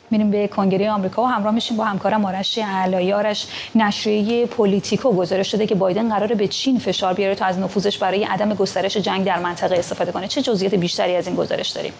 میریم به کنگره آمریکا و همراه میشیم با همکارم آرش علایی. آرش، نشریه پولیتیکو گزارش داده که بایدن قراره به چین فشار بیاره تا از نفوذش برای عدم گسترش جنگ در منطقه استفاده کنه. چه جزئیات بیشتری از این گزارش داریم؟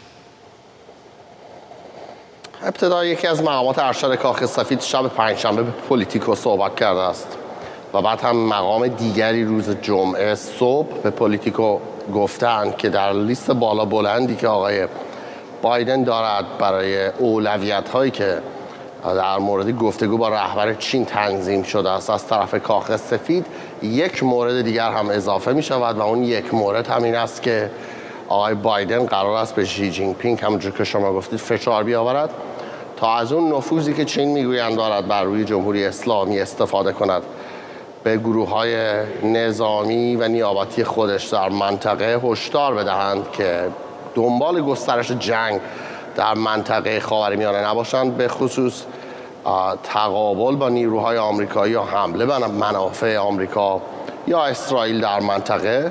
ابتدا یکی از مقامات ارشد کاخ سفید شب پنجشنبه به پولیتیکو صحبت کرده است و بعد هم مقام دیگری روز جمعه صبح به پولیتیکو گفتند که در لیست بالا بلندی که آقای بایدن دارد برای اولویت‌هایی که در مورد گفتگو با رهبر چین تنظیم شده است از طرف کاخ سفید، یک مورد دیگر هم اضافه می شود و اون یک مورد همین است که آقای بایدن قرار است به شی جین پینگ همونجور که شما گفتید فشار بیاورد تا از اون نفوذی که چین میگویند دارد بر روی جمهوری اسلامی استفاده کند، به گروه‌های نظامی و نیابتی خودش در منطقه هشدار بدهند که دنبال گسترش جنگ در منطقه خاورمیانه نباشند، به خصوص تقابل با نیروهای آمریکایی یا حمله به منافع آمریکا یا اسرائیل در منطقه.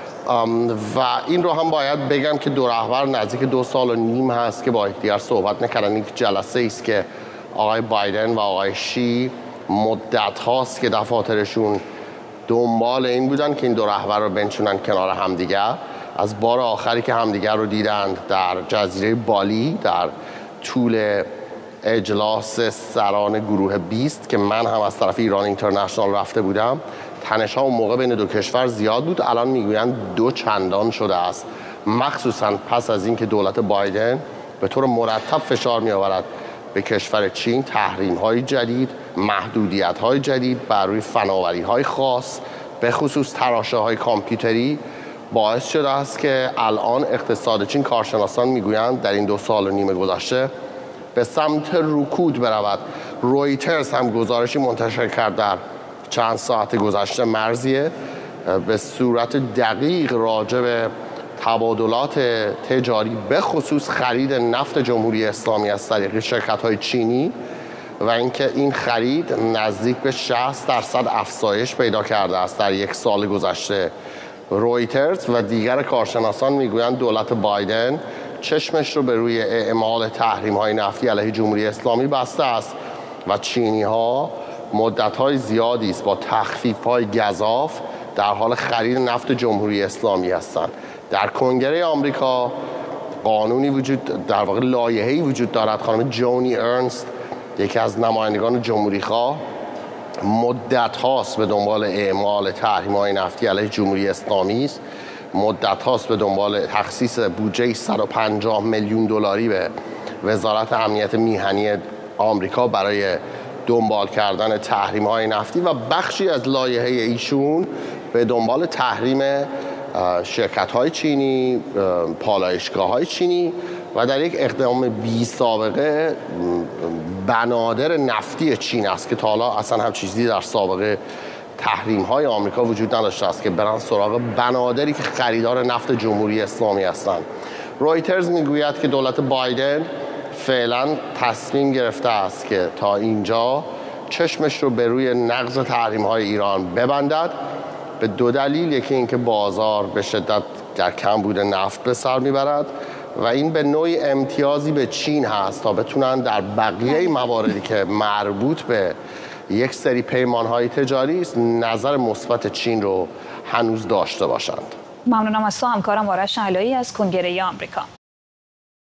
و این رو هم باید بگم که دو رهبر نزدیک 2.5 سال هست که با یکدیگر صحبت نکردن. این جلسه است که آقای بایدن و آقای شی مدت هاست که دفاترشون دنبال این بودن که این دو رهبر رو بنشونن کنار همدیگر. از بار آخری که همدیگر رو دیدند در جزیره بالی در طول اجلاس سران گروه 20 که من هم از طرف ایران اینترنشنال رفته بودم، تنش‌ها اون موقع بین دو کشور زیاد بود. الان میگویند 2 چندان شده است، مخصوصا پس از اینکه دولت بایدن به طور مرتب فشار می‌آورد به کشور چین، تحریم‌های جدید، محدودیت‌های جدید بر روی فناوری‌های خاص به خصوص تراشه‌های کامپیوتری باعث شده است که الان اقتصاد چین، کارشناسان میگویند، در این 2.5 سال گذشته به سمت رکود برود. رویترز هم گزارشی منتشر کرد در چند ساعت گذشته، مرزیه به صورت دقیق راجع به تبادلات تجاری به خصوص خرید نفت جمهوری اسلامی از طریق شرکت‌های چینی و اینکه این خرید نزدیک به 60% افزایش پیدا کرده است در 1 سال گذشته. رویترز و دیگر کارشناسان میگویند دولت بایدن چشمش رو به روی اعمال تحریم‌های نفتی علیه جمهوری اسلامی بسته است و چینی‌ها مدت‌های زیادی است با تخفیف‌های گزاف در حال خرید نفت جمهوری اسلامی هستند. در کنگره آمریکا قانونی وجود، در واقع لایحه‌ای وجود دارد. خانم جونی ارنست، یکی از نمایندگان جمهوری‌خواه، مدت هاست به دنبال اعمال تحریم‌های نفتی علیه جمهوری اسلامی است. مدت هاست به دنبال تخصیص بودجه 150 میلیون دلاری به وزارت امنیت میهنی آمریکا برای دنبال کردن تحریم‌های نفتی و بخشی از لایحه ایشون به دنبال تحریم شرکت‌های چینی، پالایشگاه‌های چینی و در یک اقدام بی سابقه بنادر نفتی چین است که تا حالا اصلا هم چیزی در سابقه تحریم‌های آمریکا وجود نداشته است که برن سراغ بنادری که خریدار نفت جمهوری اسلامی هستند. رویترز میگوید که دولت بایدن فعلا تصمیم گرفته است که تا اینجا چشمش رو به روی نقض تحریم‌های ایران ببندد به 2 دلیل. یکی اینکه بازار به شدت در کمبود نفت به سر میبرد و این به نوعی امتیازی به چین هست تا بتونن در بقیه مواردی که مربوط به یک سری پیمان‌های تجاری است نظر مثبت چین رو هنوز داشته باشند. ممنونم از تو همکارم آرش علایی از کنگره آمریکا.